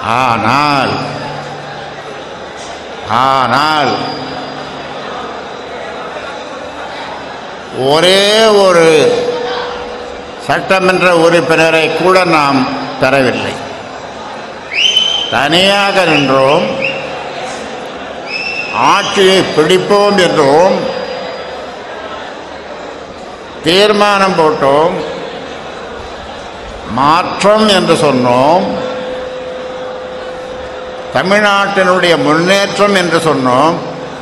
ஆனால் ஒரே ஒரு சட்டமன்ற உறுப்பினரை கூட நாம் பெறவில்லை. தனியாக நின்றோம், ஆட்சியை பிடிப்போம் என்றோம், தீர்மானம் போட்டோம், மாற்றம் என்று சொன்னோம், தமிழ்நாட்டினுடைய முன்னேற்றம் என்று சொன்னோம்.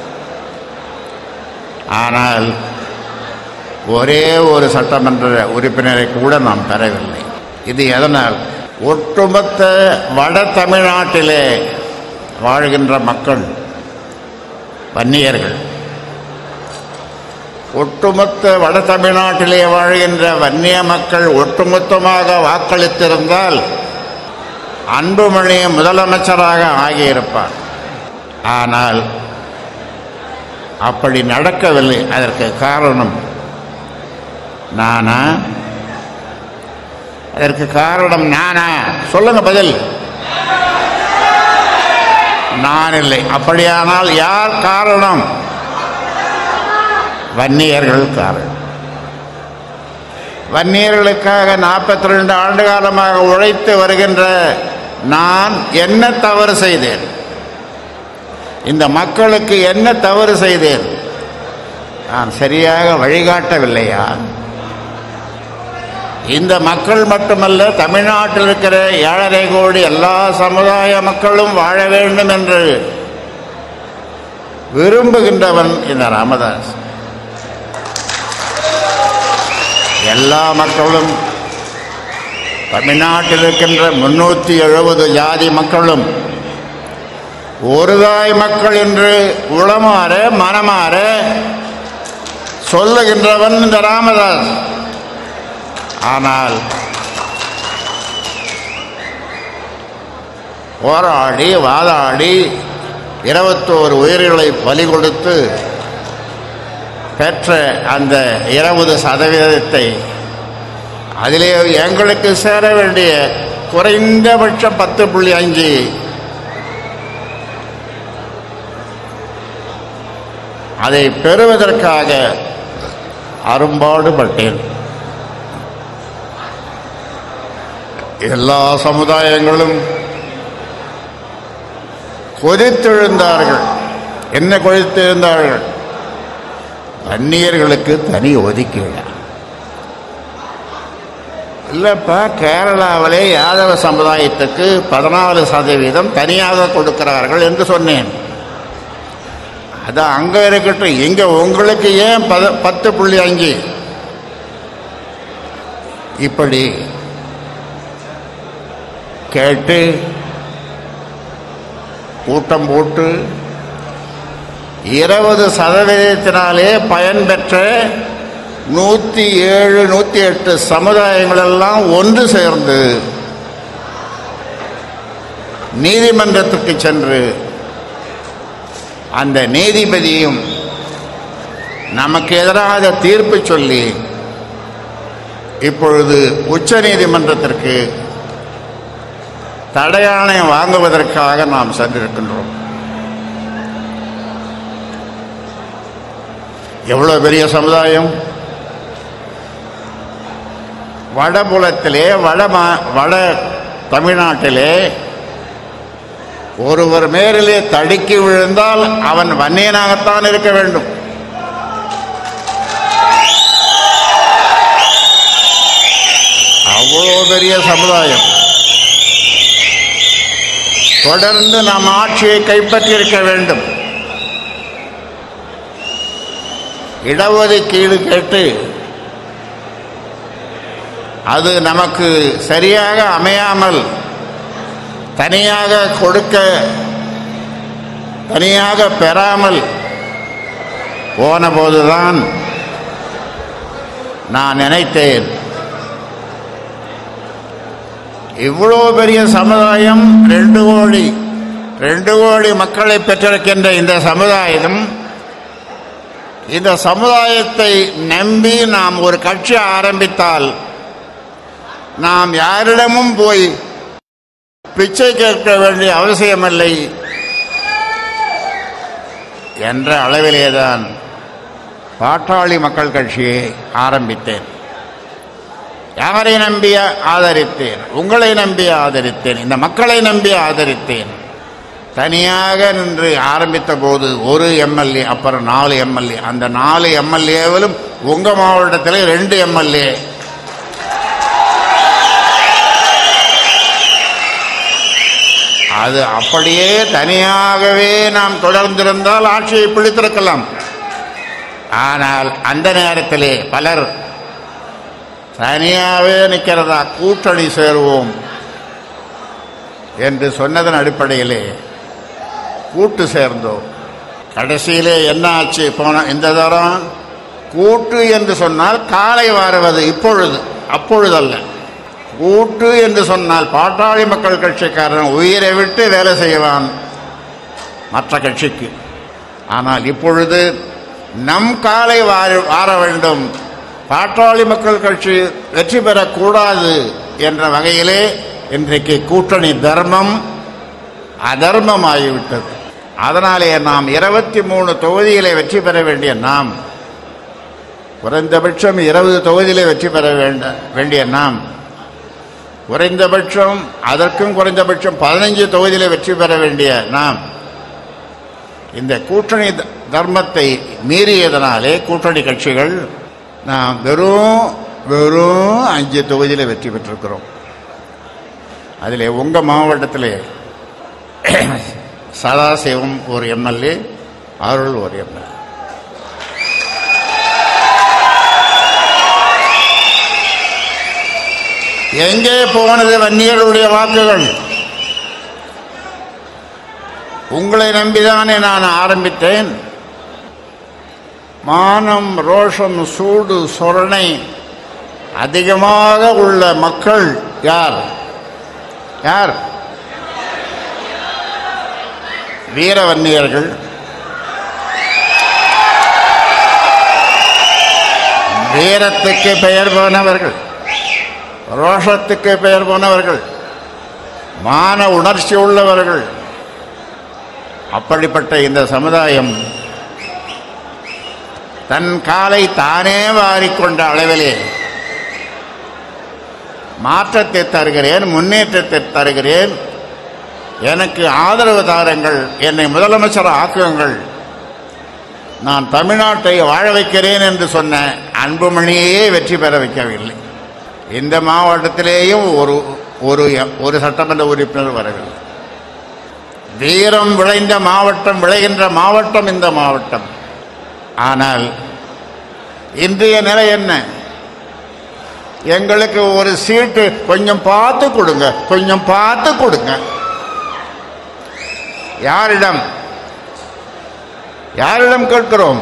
ஆனால் ஒரே ஒரு சட்டமன்ற உறுப்பினரை கூட நாம் பெறவில்லை. இது எதனால்? ஒட்டுமொத்த வட தமிழ்நாட்டிலே வாழ்கின்ற மக்கள் வன்னியர்கள், ஒட்டுமொத்த வட தமிழ்நாட்டிலே வாழ்கின்ற வன்னிய மக்கள் ஒட்டுமொத்தமாக வாக்களித்திருந்தால் அன்புமணி முதலமைச்சராக ஆகியிருப்பார். ஆனால் அப்படி நடக்கவில்லை. அதற்கு காரணம் நானா? அதற்கு காரணம் நானா? சொல்லுங்க பதில். நான் இல்லை. அப்படியானால் யார் காரணம்? வன்னியர்கள் காரணம். வன்னியர்களுக்காக 42 ஆண்டு காலமாக உழைத்து வருகின்ற நான் என்ன தவறு செய்தேன்? இந்த மக்களுக்கு என்ன தவறு செய்தேன்? நான் சரியாக வழிகாட்டவில்லையா? இந்த மக்கள் மட்டுமல்ல, தமிழ்நாட்டில் இருக்கிற 7.5 கோடி எல்லா சமுதாய மக்களும் வாழ வேண்டும் என்று விரும்புகின்றவன் இந்த ராமதாஸ். எல்லா மக்களும், தமிழ்நாட்டில் இருக்கின்ற 370 ஜாதி மக்களும் ஒருதாய் மக்கள் என்று உளமாற மனமாற சொல்லுகின்றவன் இந்த ராமதாஸ். ஆனால் போராடி வாதாடி 21 உயிர்களை பலி கொடுத்து பெற்ற அந்த 20% அதிலே எங்களுக்கு சேர வேண்டிய குறைந்தபட்சம் 10.5 அதை பெறுவதற்காக அரும்பாடுபட்டேன். எல்லா சமுதாயங்களும் கொதித்தெழுந்தார்கள். என்ன கொதித்தெழுந்தார்கள்? வன்னியர்களுக்கு தனி ஒதுக்கீடு இல்லைப்பா, கேரளாவிலே யாதவ சமுதாயத்துக்கு 14% தனியாக கொடுக்கிறார்கள் என்று சொன்னேன். அது அங்கே இருக்கட்டும், இங்கே உங்களுக்கு ஏன் 10.5? இப்படி கேட்டு கூட்டம் போட்டு 20% பயன் பெற்ற 107, 108 சமுதாயங்களெல்லாம் ஒன்று சேர்ந்து நீதிமன்றத்துக்கு சென்று அந்த நீதிபதியும் நமக்கு எதிராக தீர்ப்பு சொல்லி இப்பொழுது உச்ச நீதிமன்றத்திற்கு தடையாணை வாங்குவதற்காக நாம் சென்றிருக்கின்றோம். எவ்வளவு பெரிய சமுதாயம்! வடபுலத்திலே வட தமிழ்நாட்டிலே ஒருவர் மேலே தடுக்கி விழுந்தால் அவன் வன்னியனாகத்தான் இருக்க வேண்டும். அவ்வளோ பெரிய சமுதாயம். தொடர்ந்து நாம் ஆட்சியை கைப்பற்றியிருக்க வேண்டும். இடஒதுக்கீடு கேட்டு அது நமக்கு சரியாக அமையாமல் தனியாக கொடுக்க, தனியாக பெறாமல் போன போதுதான் நான் நினைத்தேன், இவ்வளோ பெரிய சமுதாயம் 2 கோடி மக்களை பெற்றிருக்கின்ற இந்த சமுதாயம், இந்த சமுதாயத்தை நம்பி நாம் ஒரு கட்சி ஆரம்பித்தால் நாம் யாரிடமும் போய் பிச்சை கேட்க வேண்டிய அவசியமில்லை என்ற அளவிலேதான் பாட்டாளி மக்கள் கட்சியை ஆரம்பித்தேன். யாரை நம்பி ஆதரித்தேன்? உங்களை நம்பி ஆதரித்தேன். இந்த மக்களை நம்பி ஆதரித்தேன். தனியாக நின்று ஆரம்பித்த போது ஒரு எம்எல்ஏ, அப்புறம் 4 எம்எல்ஏ. அந்த 4 எம்எல்ஏவிலும் உங்க மாவட்டத்தில் 2 எம்எல்ஏ. அது அப்படியே தனியாகவே நாம் தொடர்ந்திருந்தால் ஆட்சியை பிடித்திருக்கலாம். ஆனால் அந்த நேரத்திலே பலர் தனியாகவே நிற்கிறதா, கூட்டணி சேருவோம் என்று சொன்னதன் அடிப்படையிலே கூட்டு சேர்ந்தோம். கடைசியிலே என்ன ஆச்சு? போன இந்த தரம் கூட்டு என்று சொன்னால் காலை வாருவது, அப்பொழுதல்ல. கூட்டு என்று சொன்னால் பாட்டாளி மக்கள் கட்சிக்காரன் உயிரை விட்டு வேலை செய்வான் மற்ற கட்சிக்கு. ஆனால் இப்பொழுது நம் காலை வார வேண்டும், பாட்டாளி மக்கள் கட்சி வெற்றி பெறக்கூடாது என்ற வகையிலே இன்றைக்கு கூட்டணி தர்மம் அதர்மமாகிவிட்டது. அதனாலே நாம் 23 தொகுதியிலே வெற்றி பெற வேண்டிய நாம், குறைந்தபட்சம் 20 தொகுதியிலே வெற்றி பெற வேண்டிய நாம், குறைந்தபட்சம் அதற்கும் குறைந்தபட்சம் 15 தொகுதியிலே வெற்றி பெற வேண்டிய நாம், இந்த கூட்டணி தர்மத்தை மீறியதனாலே கூட்டணி கட்சிகள் நாம் வெறும் 5 தொகுதியிலே வெற்றி பெற்றிருக்கிறோம். அதிலே உங்க மாவட்டத்திலே சதாசிவம் ஒரு எம்எல்ஏ, அருள் ஒரு எம்எல்ஏ. எங்கே போனது வன்னியர்களுடைய வாக்குகள்? உங்களை நம்பிதானே நான் ஆரம்பித்தேன். மானம், ரோஷம், சூடு, சொரணை அதிகமாக உள்ள மக்கள் யார்? வீரவன்னியர்கள். வீரத்துக்கு பெயர் போனவர்கள், ரோஷத்துக்கு பெயர் போனவர்கள், மான உணர்ச்சி உள்ளவர்கள். அப்படிப்பட்ட இந்த சமுதாயம் தன் காலை தானே வாரிக்கொண்ட அளவிலே மாற்றத்தை தருகிறேன், முன்னேற்றத்தை தருகிறேன், எனக்கு ஆதரவு தாருங்கள், என்னை முதலமைச்சர் ஆக்குங்கள், நான் தமிழ்நாட்டை வாழ வைக்கிறேன் என்று சொன்ன அன்புமணியே வெற்றி பெற வைக்கவில்லை. இந்த மாவட்டத்திலேயும் ஒரு சட்டமன்ற உறுப்பினர் வரவில்லை. வீரம் விளைந்த மாவட்டம், விளைகின்ற மாவட்டம் இந்த மாவட்டம். ஆனால் இன்றைய நிலை என்ன? எங்களுக்கு ஒரு சீட்டு கொஞ்சம் பார்த்து கொடுங்க, கொஞ்சம் பார்த்து கொடுங்க. யாரிடம் கேட்கிறோம்?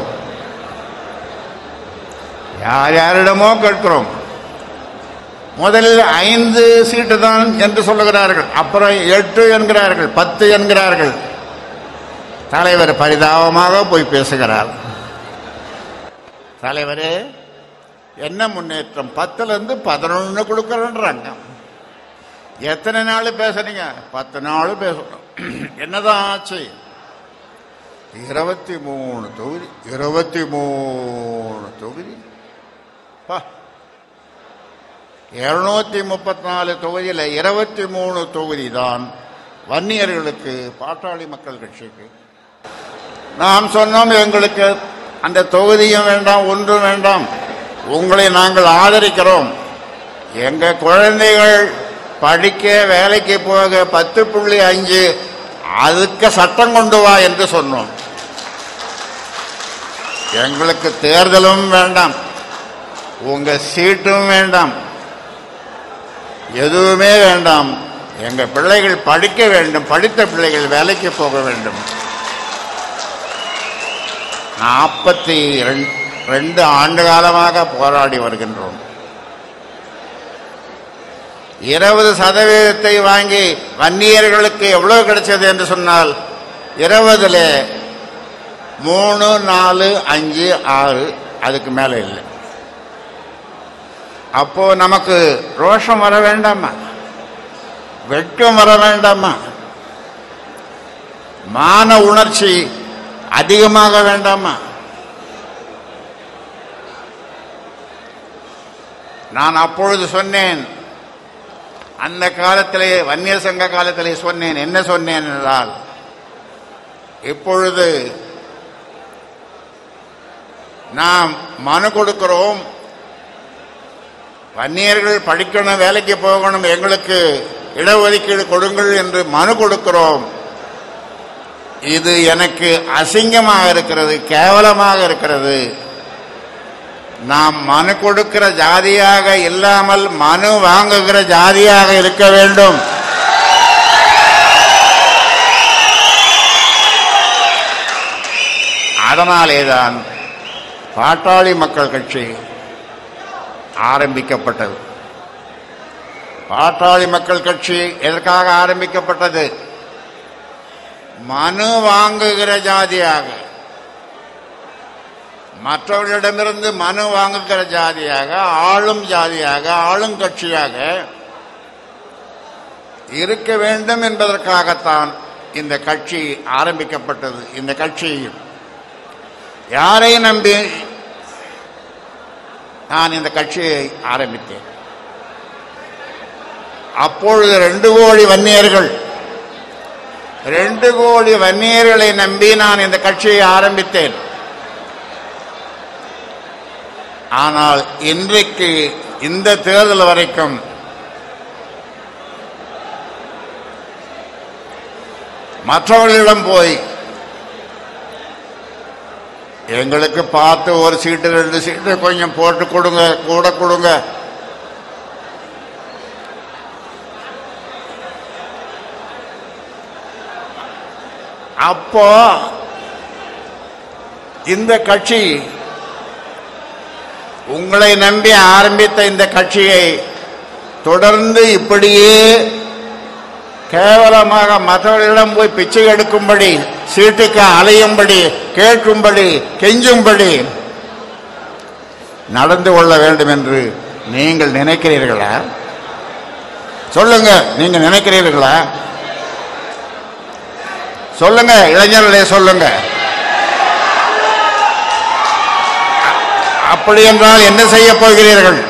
யாரிடமோ கேட்கிறோம். முதலில் 5 சீட்டு தான் என்று சொல்லுகிறார்கள், அப்புறம் 8 என்கிறார்கள், 10 என்கிறார்கள். தலைவர் பரிதாபமாக போய் பேசுகிறார். தலைவரே, என்ன முன்னேற்றம்? 10லிருந்து 11 கொடுக்கறேன்றாங்க. எத்தனை நாள் பேசுறீங்க? 10 நாள் பேசணும். என்னதான் ஆச்சு? 23 தொகுதி, 23 தொகுதி, 234 தொகுதியில் 23 தொகுதி தான் வன்னியர்களுக்கு, பாட்டாளி மக்கள் கட்சிக்கு. நாம் சொன்னோம், எங்களுக்கு அந்த தொகுதியும் வேண்டாம், ஒன்றும் வேண்டாம், உங்களை நாங்கள் ஆதரிக்கிறோம். எங்க குழந்தைகள் படிக்க வேலைக்கு போக 10.5 அதுக்கு சட்டம் கொண்டு வா என்று சொன்னோம். எங்களுக்கு தேர்தலும் வேண்டாம், உங்க சீட்டும் வேண்டாம், எதுவுமே வேண்டாம். எங்க பிள்ளைகள் படிக்க வேண்டும், படித்த பிள்ளைகள் வேலைக்கு போக வேண்டும். 42 ஆண்டு காலமாக போராடி வருகின்றோம். 20% வாங்கி வன்னியர்களுக்கு எவ்வளவு கிடைச்சது என்று சொன்னால் 20ல் 3, 4, 5, 6 அதுக்கு மேல இல்லை. அப்போ நமக்கு ரோஷம் வர வேண்டாமா? வெட்கம் வர வேண்டாமா? மான உணர்ச்சி அதிகமாக வேண்டாமா? நான் அப்பொழுது சொன்னேன், அந்த காலத்திலே வன்னியர் சங்க காலத்திலே சொன்னேன். என்ன சொன்னேன் என்றால், இப்பொழுது நாம் மனு கொடுக்கிறோம், வன்னியர்கள் படிக்கணும், வேலைக்கு போகணும், எங்களுக்கு இடஒதுக்கீடு கொடுங்கள் என்று மனு கொடுக்கிறோம். இது எனக்கு அசிங்கமாக இருக்கிறது, கேவலமாக இருக்கிறது. நாம் மனு கொடுக்கிற ஜாதியாக இல்லாமல் மனு வாங்குகிற ஜாதியாக இருக்க வேண்டும். அதனாலேதான் பாட்டாளி மக்கள் கட்சி ஆரம்பிக்கப்பட்டது. பாட்டாளி மக்கள் கட்சி எதற்காக ஆரம்பிக்கப்பட்டது? மனு வாங்குகிற ஜாதியாக, மற்றவர்களிடமிருந்து மனு வாங்குகிற ஜாதியாக, ஆளும் ஜாதியாக, ஆளும் கட்சியாக இருக்க வேண்டும் என்பதற்காகத்தான் இந்த கட்சி ஆரம்பிக்கப்பட்டது. இந்த கட்சி யாரை நம்பி நான் இந்த கட்சியை ஆரம்பித்தேன்? அப்பொழுது 2 கோடி வன்னியர்கள், 2 கோடி வன்னியர்களை நம்பி நான் இந்த கட்சியை ஆரம்பித்தேன். ஆனால் இன்றைக்கு இந்த தேர்தல் வரைக்கும் மற்றவர்களிடம் போய் எங்களுக்கு பார்த்து ஒரு சீட்டு 2 சீட்டு கொஞ்சம் போட்டு கொடுங்க, கூட கொடுங்க, அப்போ இந்த கட்சி, உங்களை நம்பி ஆரம்பித்த இந்த கட்சியை தொடர்ந்து இப்படியே கேவலமாக மற்றவர்களிடம் போய் பிச்சை எடுக்கும்படி, சீட்டுக்கு அலையும்படி, கேட்கும்படி, கெஞ்சும்படி நடந்து கொள்ள வேண்டும் என்று நீங்கள் நினைக்கிறீர்களா? சொல்லுங்க, நீங்க நினைக்கிறீர்களா? சொல்லுங்க, இளைஞர்களே சொல்லுங்க. அப்படி என்றால் என்ன செய்ய போகிறீர்கள்?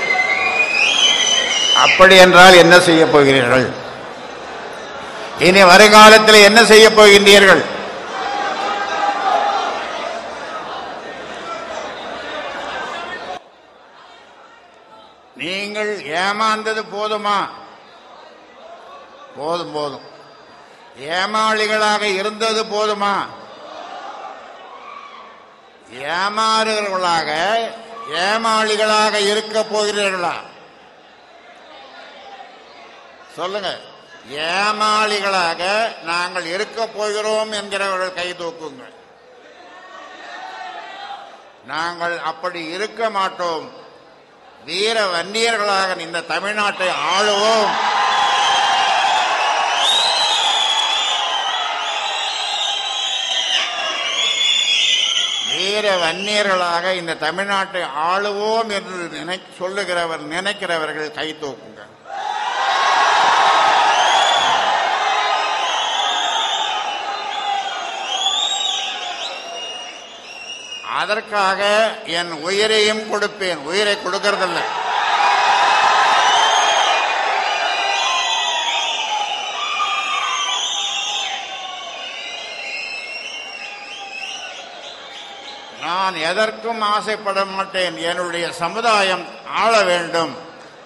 அப்படி என்றால் என்ன செய்ய போகிறீர்கள்? இனி வருங்காலத்தில் என்ன செய்ய போகின்றீர்கள்? நீங்கள் ஏமாந்தது போதுமா? போதும் போதும். ஏமாளிகளாக இருந்தது போதுமா? ஏமாறுகிறவர்களாக, ஏமாளிகளாக இருக்க போகிறீர்களா? சொல்லுங்க. ஏமாளிகளாக நாங்கள் இருக்க போகிறோம் என்கிறவர்கள் கை தூக்குங்கள். நாங்கள் அப்படி இருக்க மாட்டோம். வீர வன்னியர்களாக இந்த தமிழ்நாட்டை ஆளுவோம். வீர வன்னியர்களாக இந்த தமிழ்நாட்டை ஆளுவோம் என்று நினைக்கிறவர்கள் கை தூக்குங்க. அதற்காக என் உயிரையும் கொடுப்பேன். உயிரை கொடுக்கறதில்ல. நான் எதற்கும் ஆசைப்பட மாட்டேன். என்னுடைய சமுதாயம் ஆள வேண்டும்.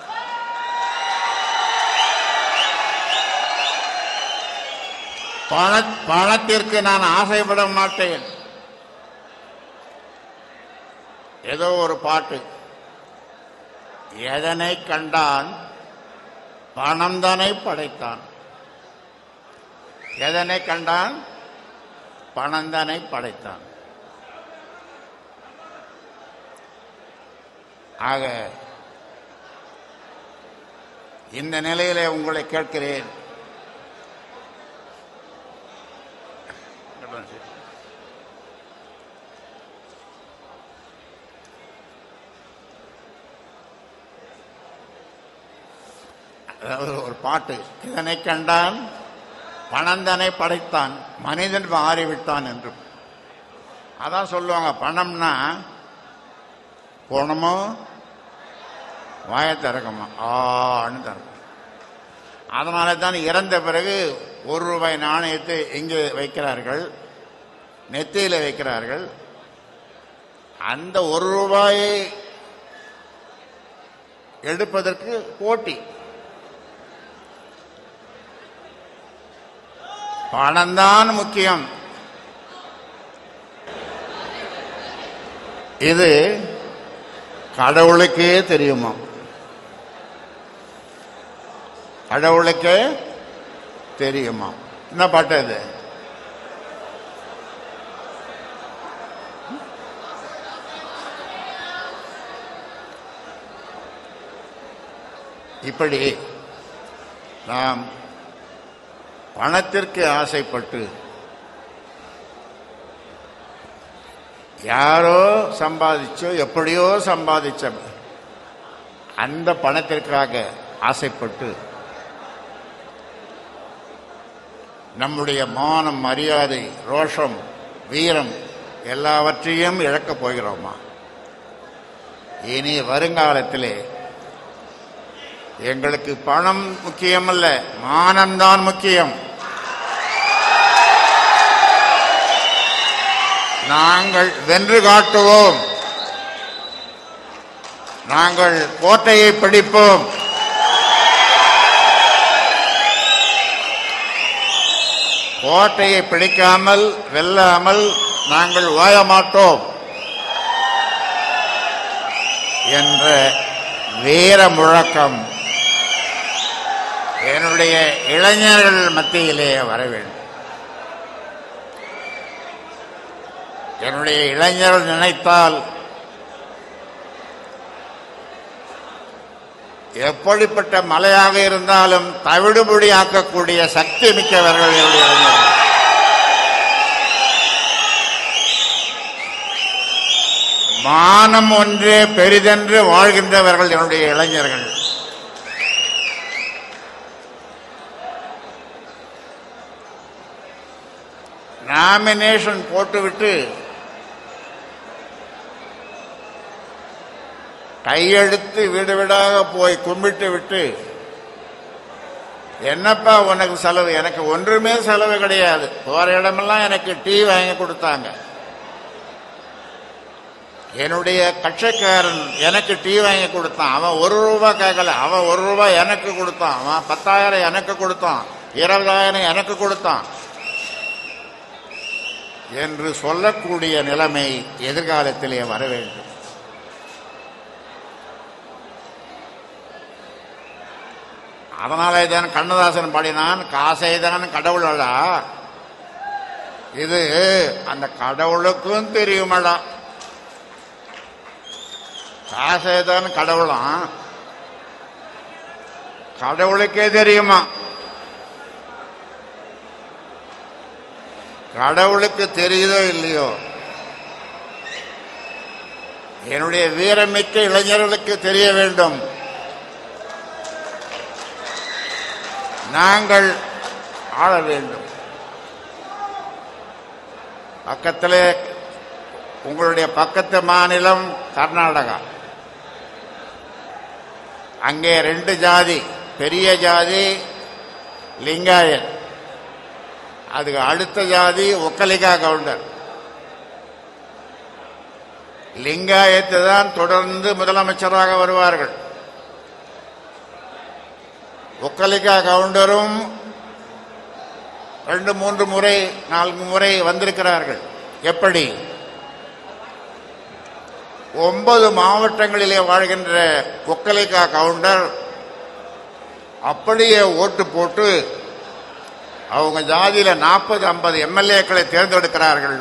பணத்திற்கு நான் ஆசைப்பட மாட்டேன். ஏதோ ஒரு பாட்டு, எதனை கண்டான் பணம் தானே படைத்தான். எதனை கண்டான் பணம் தானே படைத்தான். ஆக இந்த நிலையிலே உங்களை கேட்கிறேன், அதாவது ஒரு பாட்டு, இதனை கண்டான் பணந்தனை படைத்தான் மனிதன் மாறிவிட்டான் என்று. அதான் சொல்லுவாங்க, பணம்னா போனமோ வாயை திறக்குமா ஆன்னு திறக்கும். அதனால தான் இறந்த பிறகு ₹1 நாணயத்தை இங்கே வைக்கிறார்கள், நெத்தியில் வைக்கிறார்கள். அந்த ₹1 எடுப்பதற்கு போட்டி. பணம்தான் முக்கியம். இது கடவுளுக்கே தெரியுமா? கடவுளுக்கே தெரியுமா? என்ன பாட்டு இது? இப்படி நாம் பணத்திற்கு ஆசைப்பட்டு யாரோ சம்பாதிச்சோ எப்படியோ சம்பாதிச்ச அந்த பணத்திற்காக ஆசைப்பட்டு நம்முடைய மானம், மரியாதை, ரோஷம், வீரம் எல்லாவற்றையும் இழக்கப் போகிறோமா? இனி வருங்காலத்திலே எங்களுக்கு பணம் முக்கியமல்ல, மானம்தான் முக்கியம். நாங்கள் வென்று காட்டுவோம், நாங்கள் கோட்டையை பிடிப்போம். கோட்டையை பிடிக்காமல் வெல்லாமல் நாங்கள் ஓய மாட்டோம் என்ற வீர முழக்கம் என்னுடைய இளைஞர்கள் மத்தியிலே வர வேண்டும். என்னுடைய இளைஞர்கள் நினைத்தால் எப்படிப்பட்ட மலையாக இருந்தாலும் தவிடுபடி ஆக்கக்கூடிய சக்தி மிக்கவர்கள் என்னுடைய இளைஞர்கள். மானம் ஒன்றே பெரிதென்று வாழ்கின்றவர்கள் என்னுடைய இளைஞர்கள். நாமினேஷன் போட்டுவிட்டு கையெழுத்து வீடு வீடாக போய் கும்பிட்டு விட்டு, என்னப்பா உனக்கு செலவு? எனக்கு ஒன்றுமே செலவு கிடையாது. போற இடமெல்லாம் எனக்கு டீ வாங்கி கொடுத்தாங்க. என்னுடைய கட்சிக்காரன் எனக்கு டீ வாங்கி கொடுத்தான். அவன் ₹1 கேட்கல, அவன் ₹1 எனக்கு கொடுத்தான். அவன் 10,000 எனக்கு கொடுத்தான், 20,000 எனக்கு கொடுத்தான் என்று சொல்லக்கூடிய நிலைமை எதிர்காலத்திலே வர வேண்டும். அதனாலே தான் கண்ணதாசன் பாடினான், காசைதான் கடவுளடா, இது அந்த கடவுளுக்கும் தெரியுமடா. காசைதான் கடவுளாம், கடவுளுக்கே தெரியுமா? கடவுளுக்கு தெரியுதோ இல்லையோ, என்னுடைய வீரமிக்க இளைஞர்களுக்கு தெரிய வேண்டும். நாங்கள் ஆள வேண்டும். பக்கத்திலே உங்களுடைய பக்கத்து மாநிலம் கர்நாடகா. அங்கே 2 ஜாதி, பெரிய ஜாதி லிங்காயத், அதுக்கு அடுத்த ஜாதி ஒக்கலிகா கவுண்டர். லிங்காயத்து தான் தொடர்ந்து முதலமைச்சராக வருவார்கள். ஒக்கலிகா கவுண்டரும் 2, 3 முறை 4 முறை வந்திருக்கிறார்கள். எப்படி? 9 மாவட்டங்களிலே வாழ்கின்ற ஒக்கலிகா கவுண்டர் அப்படியே ஓட்டு போட்டு அவங்க ஜாதியில 40-50 எம்எல்ஏக்களை தேர்ந்தெடுக்கிறார்கள்.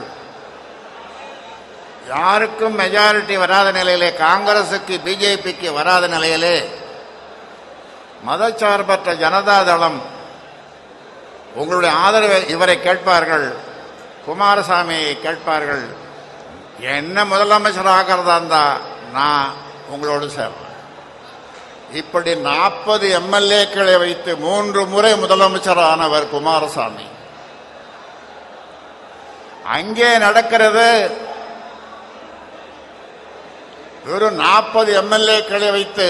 யாருக்கும் மெஜாரிட்டி வராத நிலையிலே, காங்கிரசுக்கு பிஜேபிக்கு வராத நிலையிலே மதச்சார்பற்ற ஜனதா தளம் உங்களுடைய ஆதரவை இவரை கேட்பார்கள், குமாரசாமியை கேட்பார்கள். என்ன முதலமைச்சர் ஆகிறதா இருந்தா நான் உங்களோடு சேர்றேன். இப்படி 40 எம்எல்ஏக்களை வைத்து 3 முறை முதலமைச்சரானவர் குமாரசாமி. அங்கே நடக்கிறது வெறும் 40 எம்எல்ஏக்களை வைத்து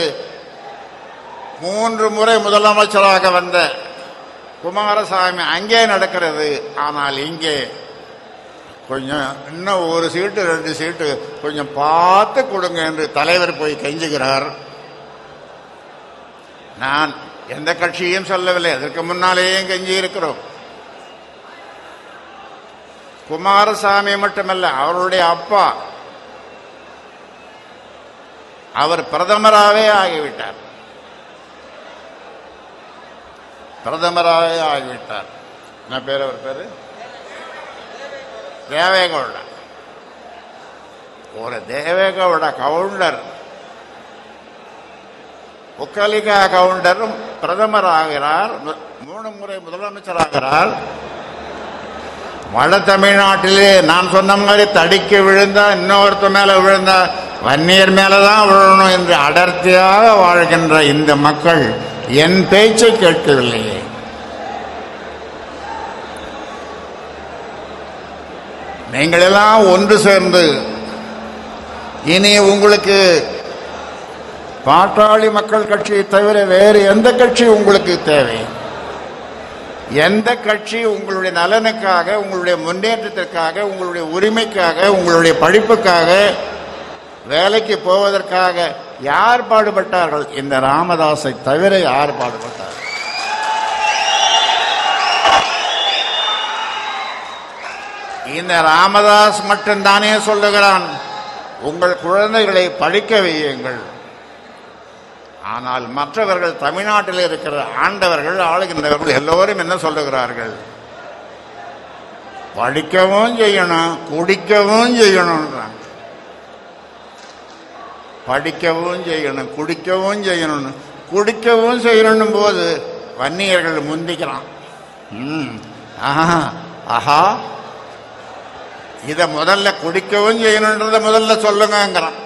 3 முறை முதலமைச்சராக வந்த குமாரசாமி அங்கே நடக்கிறது. ஆனால் இங்கே கொஞ்சம் இன்னும் 1 சீட்டு 2 சீட்டு கொஞ்சம் பார்த்து கொடுங்க என்று தலைவர் போய் கெஞ்சுகிறார். நான் எந்த கட்சியும் சொல்லவில்லை, அதற்கு முன்னாலேயே கெஞ்சி இருக்கிறோம். குமாரசாமி மட்டுமல்ல, அவருடைய அப்பா அவர் பிரதமராகவே ஆகிவிட்டார். என்ன பேர் அவர் பேரு? தேவேகவுடா. ஒரு தேவேகவுடா கவுண்டர், ஒக்கலிகா கவுண்டரும் பிரதமர் ஆகிறார், 3 முறை முதலமைச்சராகிறார். வட தமிழ்நாட்டிலே நான் சொன்ன மாதிரி தடிக்கு விழுந்தா இன்னொருத்த மேல விழுந்தா வன்னியர் மேலதான் விழணும் என்று அடர்த்தியாக வாழ்கின்ற இந்த மக்கள் என் பேச்சை கேட்கவில்லையே. நீங்கள் எல்லாம் ஒன்று சேர்ந்து இனி உங்களுக்கு பாட்டாளி மக்கள் கட்சியை தவிர வேறு எந்த கட்சி உங்களுக்கு தேவை? எந்த கட்சி உங்களுடைய நலனுக்காக, உங்களுடைய முன்னேற்றத்திற்காக, உங்களுடைய உரிமைக்காக, உங்களுடைய படிப்புக்காக, வேலைக்கு போவதற்காக யார் பாடுபட்டார்கள்? இந்த ராமதாஸை தவிர யார் பாடுபட்டார்? இந்த ராமதாஸ் மட்டும்தானே சொல்லுகிறான், உங்கள் குழந்தைகளை படிக்க வையுங்கள். ஆனால் மற்றவர்கள், தமிழ்நாட்டில் இருக்கிற ஆண்டவர்கள், ஆளுகின்றவர்கள் எல்லோரும் என்ன சொல்லுகிறார்கள்? படிக்கவும் செய்யணும், குடிக்கவும் செய்யணும். படிக்கவும் செய்யணும், குடிக்கவும் செய்யணும். குடிக்கவும் செய்யணும் போது வன்னியர்கள் முந்திக்கிறான். ஆஹா, இத முதல்ல குடிக்கவும் செய்யணுன்றத முதல்ல சொல்லுங்கிறான்.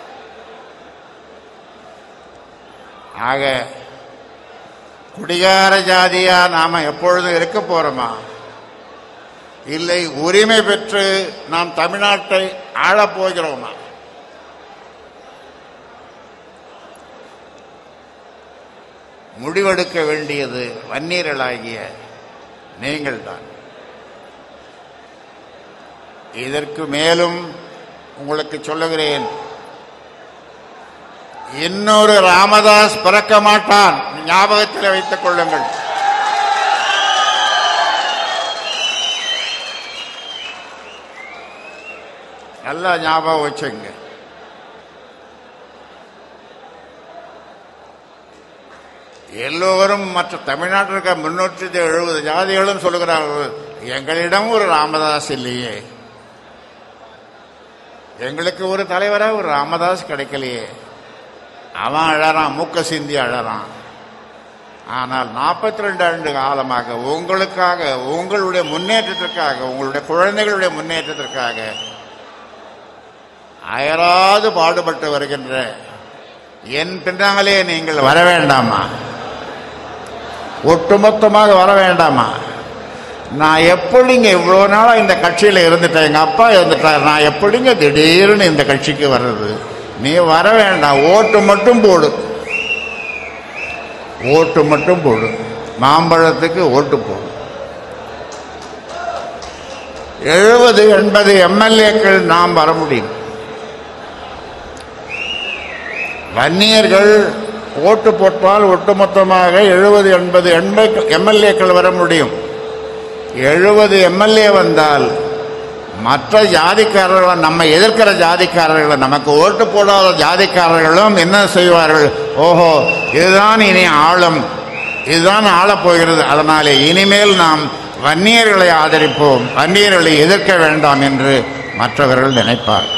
ஆக குடிகார ஜாதியா நாம எப்பொழுதும் இருக்க போறோமா? இல்லை உரிமை பெற்று நாம் தமிழ்நாட்டை ஆளப் போகிறோமா? முடிவெடுக்க வேண்டியது வன்னியர்களாகிய நீங்கள்தான். இதற்கு மேலும் உங்களுக்கு சொல்லுகிறேன், இன்னொரு ராமதாஸ் பிறக்க மாட்டான், ஞாபகத்தில் வைத்துக் கொள்ளுங்கள். நல்லா ஞாபகம் வச்சுங்க. எல்லோரும் மற்ற தமிழ்நாட்டில் இருக்க 370 ஜாதிகளும் சொல்லுகிறார்கள், எங்களிடம் ஒரு ராமதாஸ் இல்லையே, எங்களுக்கு ஒரு தலைவராக ஒரு ராமதாஸ் கிடைக்கலையே. அவன் அழறான், மூக்க சிந்தி அழறான். ஆனால் 42 ஆண்டு காலமாக உங்களுக்காக, உங்களுடைய முன்னேற்றத்திற்காக, உங்களுடைய குழந்தைகளுடைய முன்னேற்றத்திற்காக அயராது பாடுபட்டு வருகின்ற என் பின்னாலே நீங்கள் வர வேண்டாமா? ஒட்டுமொத்தமாக வர வேண்டாமா? நான் எப்படிங்க இவ்வளோ நாளாக இந்த கட்சியில் இருந்துட்டேன், எங்கள் அப்பா இருந்துட்டார், நான் எப்படிங்க திடீர்னு இந்த கட்சிக்கு வர்றது? நீ வர வேண்டாம், ஓட்டு மட்டும் போடு, ஓட்டு மட்டும் போடு, மாம்பழத்துக்கு ஓட்டு போடு. 70-80 எம்எல்ஏக்கள் நாம் வர முடியும். வன்னியர்கள் ஓட்டு போட்டால் ஒட்டுமொத்தமாக 70-80 எம்எல்ஏக்கள் வர முடியும். 70 எம்எல்ஏ வந்தால் மற்ற ஜாதிக்காரர்கள், நம்ம எதிர்க்கிற ஜாதிக்காரர்கள், நமக்கு ஓட்டு போடாத ஜாதிக்காரர்களும் என்ன செய்வார்கள்? ஓஹோ, இதுதான் இனி ஆளும், இதுதான் ஆளப்போகிறது, அதனாலே இனிமேல் நாம் வன்னியர்களை ஆதரிப்போம், வன்னியர்களை எதிர்க்க வேண்டாம் என்று மற்றவர்கள் நினைப்பார்.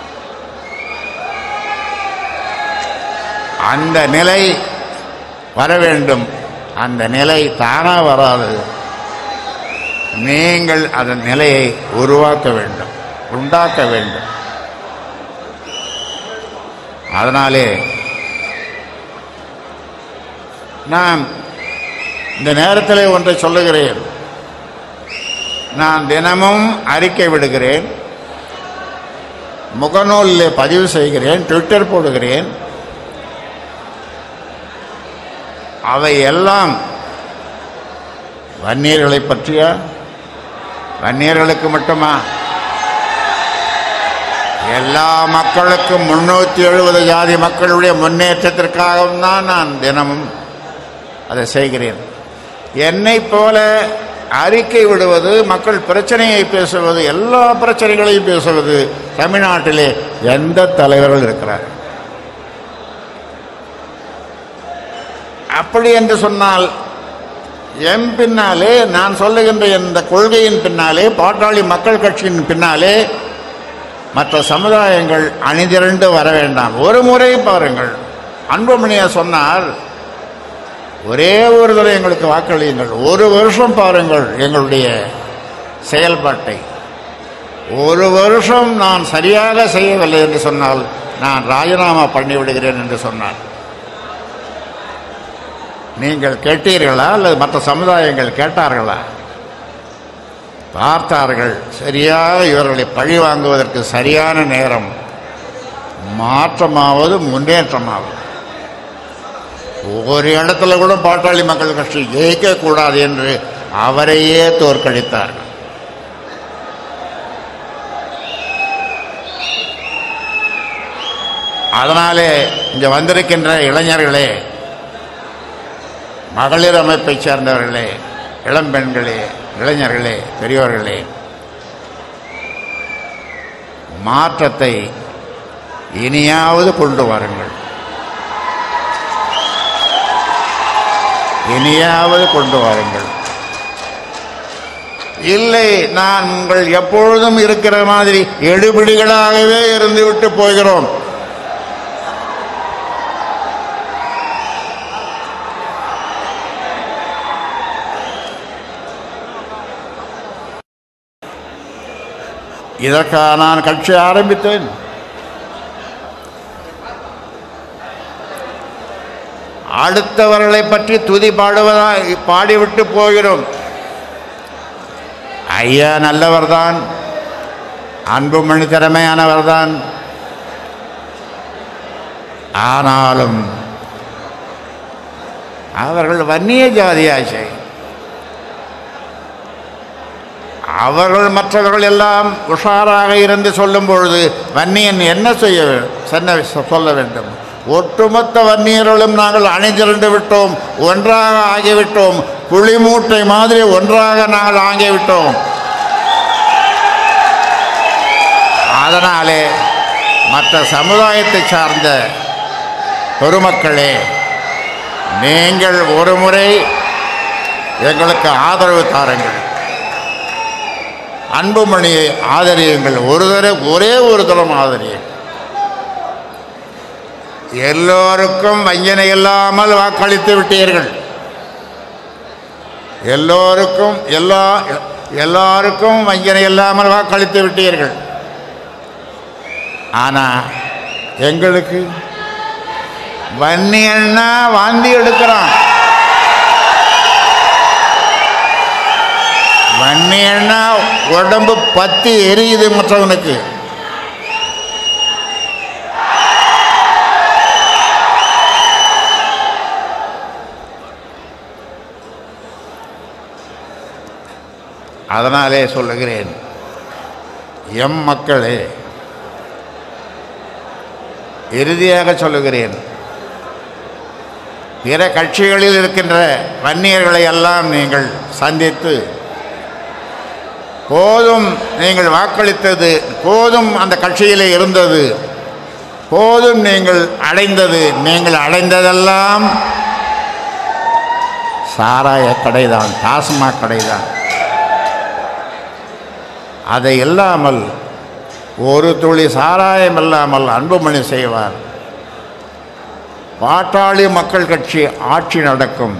அந்த நிலை வர வேண்டும். அந்த நிலை தானா வராது, நீங்கள் அதன் நிலையை உருவாக்க வேண்டும், உண்டாக்க வேண்டும். அதனாலே நான் இந்த நேரத்தில் ஒன்றை சொல்லுகிறேன். நான் தினமும் அறிக்கை விடுகிறேன், முகநூலில் பதிவு செய்கிறேன், ட்விட்டர் போடுகிறேன். அவை எல்லாம் வன்னியர்களை பற்றிய, வன்னியர்களுக்கு மட்டுமா, எல்லா மக்களுக்கும் 370 ஜாதி மக்களுடைய முன்னேற்றத்திற்காகவும் தான் நான் தினமும் அதை செய்கிறேன். என்னை போல அறிக்கை விடுவது, மக்கள் பிரச்சனையை பேசுவது, எல்லா பிரச்சனைகளையும் பேசுவது தமிழ்நாட்டிலே எந்த தலைவர்கள் இருக்கிறார்? அப்படி என்று சொன்னால் என் பின்னாலே, நான் சொல்லுகின்ற இந்த கொள்கையின் பின்னாலே, பாட்டாளி மக்கள் கட்சியின் பின்னாலே மற்ற சமுதாயங்கள் அணிதிரண்டு வர வேண்டாம். ஒரு முறை பாருங்கள், அன்புமணியா சொன்னார், ஒரே ஒரு தடவை எங்களுக்கு வாக்களியுங்கள், ஒரு வருஷம் பாருங்கள் எங்களுடைய செயல்பாட்டை, ஒரு வருஷம் நான் சரியாக செய்யவில்லை என்று சொன்னால் நான் ராஜினாமா பண்ணிவிடுகிறேன் என்று சொன்னார். நீங்கள் கேட்டீர்களா அல்லது மற்ற சமுதாயங்கள் கேட்டார்களா? பார்த்தார்கள். சரியாக இவர்களை பழி வாங்குவதற்கு சரியான நேரம், மாற்றமாவது முன்னேற்றமாவது. ஒரு இடத்துல கூட பாட்டாளி மக்கள் கட்சி ஜெயிக்கக்கூடாது என்று அவரையே தோற்கடித்தார்கள். அதனாலே இங்கே வந்திருக்கின்ற இளைஞர்களே, மகளிர் அமைப்பை சேர்ந்தவர்களே, இளம்பெண்களே, இளைஞர்களே, பெரியோர்களே, மாற்றத்தை இனியாவது கொண்டு வாருங்கள், இனியாவது கொண்டு வாருங்கள். இல்லை, நான் உங்கள் எப்பொழுதும் இருக்கிற மாதிரி எடுபிடிகளாகவே இருந்துவிட்டு போகிறோம், இதற்காக நான் கட்சி ஆரம்பித்தேன். அடுத்தவர்களை பற்றி துதி பாடிவிட்டு போகிறோம். ஐயா நல்லவர்தான், அன்புமணி திறமையானவர்தான், ஆனாலும் அவர்கள் வன்னிய ஜாதியாச்சே. அவர்கள் மற்றவர்கள் எல்லாம் உஷாராக இருந்து சொல்லும் பொழுது வன்னியன் என்ன சொல்ல வேண்டும்? ஒட்டுமொத்த வன்னியர்களும் நாங்கள் அணிதிரண்டு விட்டோம், ஒன்றாக ஆகிவிட்டோம், புலிமூட்டை மாதிரி ஒன்றாக நாங்கள் ஆகிவிட்டோம். அதனாலே மற்ற சமுதாயத்தை சார்ந்த பெருமக்களே, நீங்கள் ஒரு முறை எங்களுக்கு ஆதரவு தாருங்கள், அன்புமணியை ஆதரியுங்கள், ஒரே ஒரு தரம் ஆதரியுங்கள். எல்லோருக்கும் வஞ்சனை இல்லாமல் வாக்களித்து விட்டீர்கள், எல்லாருக்கும் வஞ்சனை இல்லாமல் வாக்களித்து விட்டீர்கள். ஆனால் எங்களுக்கு வன்னியன்னா வாந்தி எடுக்கிறான், வன்னியன்னா உடம்பு பத்தி எரியுது மற்றவனுக்கு. அதனாலே சொல்லுகிறேன், எம் மக்களே, இறுதியாக சொல்லுகிறேன், பிற கட்சிகளில் இருக்கின்ற வன்னியர்களை எல்லாம் நீங்கள் சந்தித்து, போதும் நீங்கள் வாக்களித்தது, போதும் அந்த கட்சியிலே இருந்தது, போதும் நீங்கள் அடைந்ததெல்லாம் சாராய கடைதான், டாஸ்மாக் கடைதான். அதை இல்லாமல், ஒரு துளி சாராயம் இல்லாமல் அன்புமணி செய்வார். பாட்டாளி மக்கள் கட்சி ஆட்சி நடக்கும்.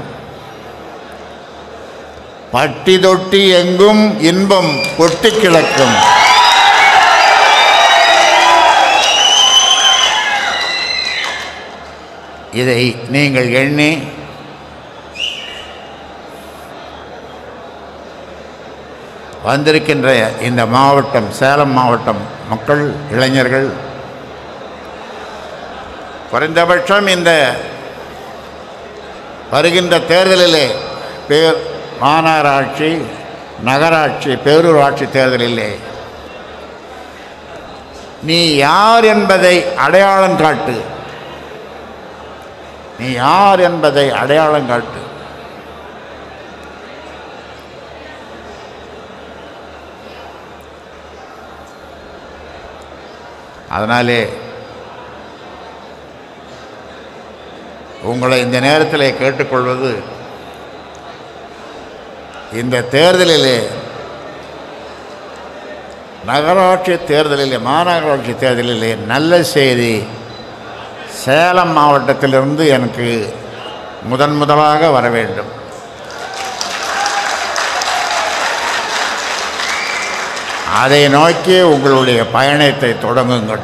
பட்டி தொட்டி எங்கும் இன்பம் கொட்டி கிடக்கும். இதை நீங்கள் எண்ணி வந்திருக்கின்ற இந்த மாவட்டம், சேலம் மாவட்டம் மக்கள், இளைஞர்கள் குறைந்தபட்சம் இந்த வருகின்ற தேர்தலிலே மாநகராட்சி, நகராட்சி, பேரூராட்சி தேர்தலிலே நீ யார் என்பதை அடையாளம் காட்டு. நீ யார் என்பதை அடையாளம் காட்டு. அதனாலே உங்களை இந்த நேரத்தில் கேட்டுக்கொள்வது, இந்த தேர்தலிலே, நகராட்சி தேர்தலிலே, மாநகராட்சி தேர்தலிலே நல்ல செய்தி சேலம் மாவட்டத்திலிருந்து எனக்கு முதலாக வர வேண்டும். அதை நோக்கி உங்களுடைய பயணத்தை தொடங்குங்கள்.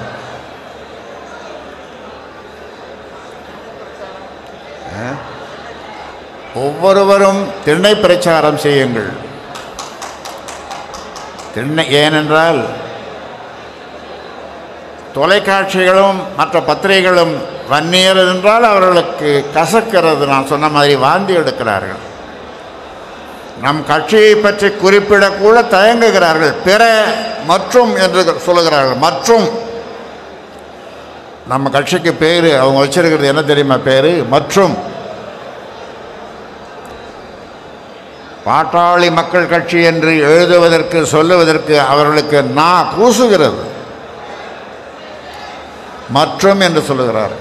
ஒவ்வொருவரும் திண்ணை பிரச்சாரம் செய்யுங்கள். ஏனென்றால் தொலைக்காட்சிகளும் மற்ற பத்திரிகைகளும் வன்னியர் என்றால் அவர்களுக்கு கசக்கிறது. நான் சொன்ன மாதிரி வாந்தி எடுக்கிறார்கள். நம் கட்சியை பற்றி குறிப்பிடக்கூட தயங்குகிறார்கள். பிற மற்றும் என்று சொல்லுகிறார்கள். மற்றும் நம்ம கட்சிக்கு பேர் அவங்க வச்சிருக்கிறது என்ன தெரியுமா? பேர் மற்றும். பாட்டாளி மக்கள் கட்சி என்று எழுதுவதற்கு, சொல்லுவதற்கு அவர்களுக்கு நான் கூசுகிறது. மற்றும் என்று சொல்லுகிறார்கள்.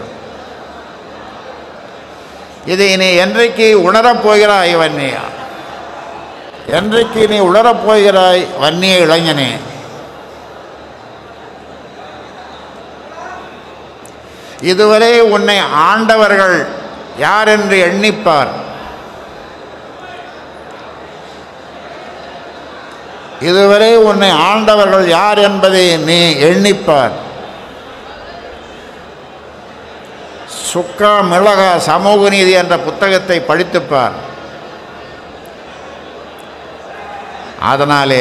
இதை நீ என்றைக்கு உணரப்போகிறாய் வன்னியா? என்றைக்கு நீ உணரப்போகிறாய் வன்னிய இளைஞனே? இதுவரை உன்னை ஆண்டவர்கள் யார் என்று எண்ணிப்பார். இதுவரை உன்னை ஆண்டவர்கள் யார் என்பதை நீ எண்ணிப்பார். சுக்கா மிளகா சமூக நீதி என்ற புத்தகத்தை படித்துப்பார். அதனாலே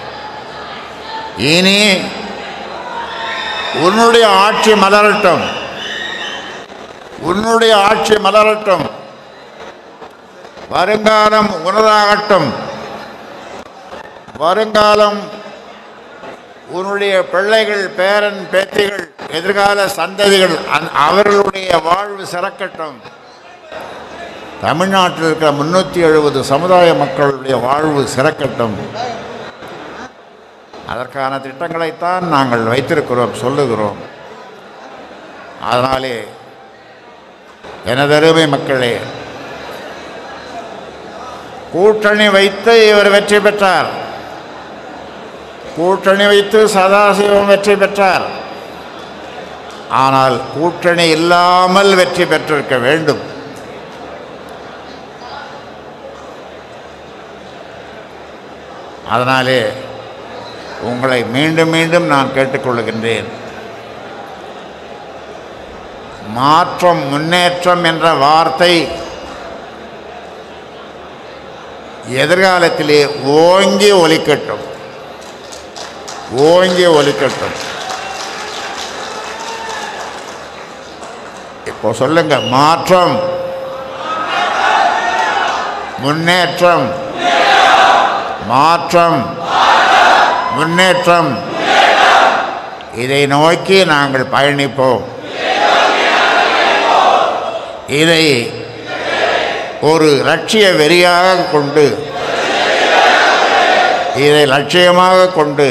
இனி உன்னுடைய ஆட்சி மலரட்டும், உன்னுடைய ஆட்சி மலரட்டும், வருங்காலம் உனதாகட்டும், வருங்காலம் உன்னுடைய பிள்ளைகள், பேரன் பேத்திகள், எதிர்கால சந்ததிகள் அவர்களுடைய வாழ்வு சிறக்கட்டும். தமிழ்நாட்டில் இருக்கிற 370 சமுதாய மக்களுடைய வாழ்வு சிறக்கட்டும். அதற்கான திட்டங்களைத்தான் நாங்கள் வைத்திருக்கிறோம், சொல்லுகிறோம். அதனாலே எனதருமை மக்களே, கூட்டணி வைத்து இவர் வெற்றி பெற்றார். கூட்டணி வைத்து சதாசிவம் வெற்றி பெற்றார். ஆனால் கூட்டணி இல்லாமல் வெற்றி பெற்றிருக்க வேண்டும். அதனாலே உங்களை மீண்டும் மீண்டும் நான் கேட்டுக்கொள்கின்றேன். மாற்றம், முன்னேற்றம் என்ற வார்த்தை எதிர்காலத்திலே ஓங்கி ஒலிக்கட்டும், ஓங்கி ஒலிக்கட்டும். இப்போ சொல்லுங்க, மாற்றம், முன்னேற்றம், மாற்றம், முன்னேற்றம். இதை நோக்கி நாங்கள் பயணிப்போம். இதை ஒரு லட்சிய வெறியாக கொண்டு, இதை லட்சியமாக கொண்டு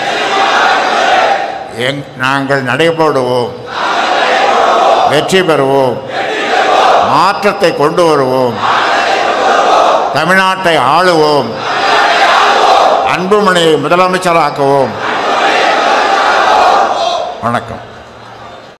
நாங்கள் நடைபோடுவோம், வெற்றி பெறுவோம், மாற்றத்தை கொண்டு வருவோம், தமிழ்நாட்டை ஆளுவோம், அன்புமணியை முதலமைச்சராக்குவோம். வணக்கம்.